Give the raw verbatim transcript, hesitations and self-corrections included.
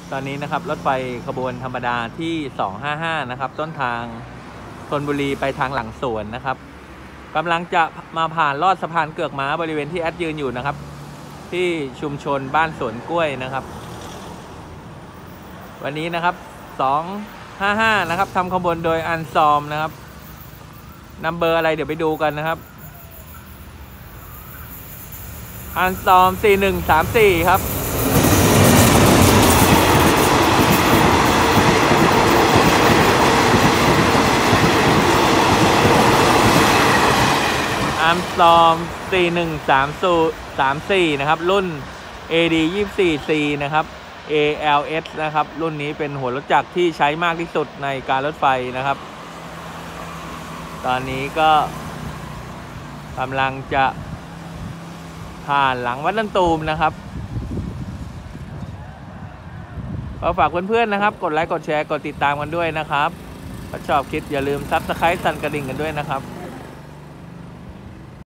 ตอนนี้นะครับรถไฟขบวนธรรมดาที่สองห้าห้านะครับต้นทางธนบุรีไปทางหลังสวนนะครับกำลังจะมาผ่านลอดสะพานเกือกม้าบริเวณที่แอดยืนอยู่นะครับที่ชุมชนบ้านสวนกล้วยนะครับวันนี้นะครับสองห้าห้านะครับทำขบวนโดยอันซอมนะครับนัมเบอร์อะไรเดี๋ยวไปดูกันนะครับอันซอมสี่หนึ่งสามสี่ครับอันซอมสี่หนึ่งสามสี่นะครับรุ่น เอ ดี ยี่สิบสี่ ซี นะครับ เอ แอล เอส นะครับรุ่นนี้เป็นหัวรถจักรที่ใช้มากที่สุดในการรถไฟนะครับตอนนี้ก็กำลังจะผ่านหลังวัดลันตูมนะครับก็ฝากเพื่อนๆนะครับกดไลค์กดแชร์กดติดตามกันด้วยนะครับถ้าชอบคลิปอย่าลืมซับสไครต์สั่นกระดิ่งกันด้วยนะครับ